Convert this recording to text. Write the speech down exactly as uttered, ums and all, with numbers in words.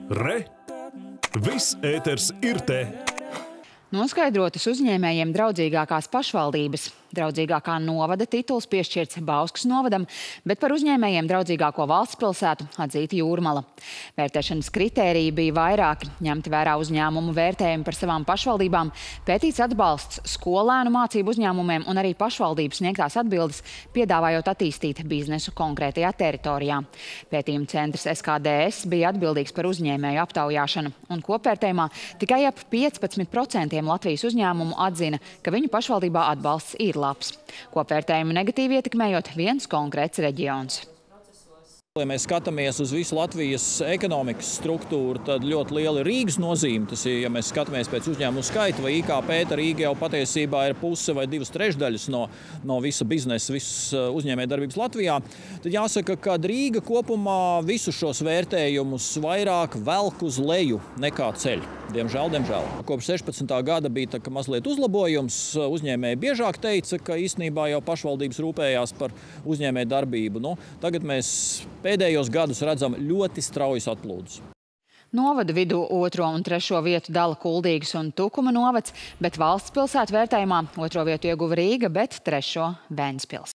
Re! Viss ēters ir te! Noskaidrotas uzņēmējiem draudzīgākās pašvaldības. Draudzīgākā novada tituls piešķirts Bauskas novadam, bet par uzņēmējiem draudzīgāko valsts pilsētu atzīta Jūrmala. Vērtēšanas kritēriji bija vairāki, ņemti vērā uzņēmumu vērtējumi par savām pašvaldībām, pētīts atbalsts skolēnu mācību uzņēmumiem un arī pašvaldības sniegtās atbildes, piedāvājot attīstīt biznesu konkrētajā teritorijā. Pētījuma centrs S K D S bija atbildīgs par uzņēmēju aptaujāšanu, un kopvērtējumā tikai ap piecpadsmit procentiem Latvijas uzņēmumu atzina, ka viņu pašvaldībā atbalsts ir labs. Kopvērtējumu negatīvi ietekmējot viens konkrēts reģions. Ja mēs skatāmies uz visu Latvijas ekonomikas struktūru, tad ļoti liela ir Rīgas nozīme. Tas ir, ja mēs skatāmies pēc uzņēmumu skaita vai I K P, tad Rīga jau patiesībā ir puse vai divas trešdaļas no, no visa biznesa, visas uzņēmējdarbības Latvijā. Tad jāsaka, ka Rīga kopumā visus šos vērtējumus vairāk velk uz leju nekā ceļ. Diemžēl, diemžēl. Kopš sešpadsmitā gada bija tā, ka mazliet uzlabojums. Uzņēmēji biežāk teica, ka īstenībā jau pašvaldības rūpējās par uzņēmēju darbību. Nu, tagad mēs pēdējos gadus redzam ļoti straujas atplūdus. Novadu vidū otro un trešo vietu dala Kuldīgas un Tukuma novads, bet valsts pilsētu vērtējumā otro vietu ieguva Rīga, bet trešo Ventspils.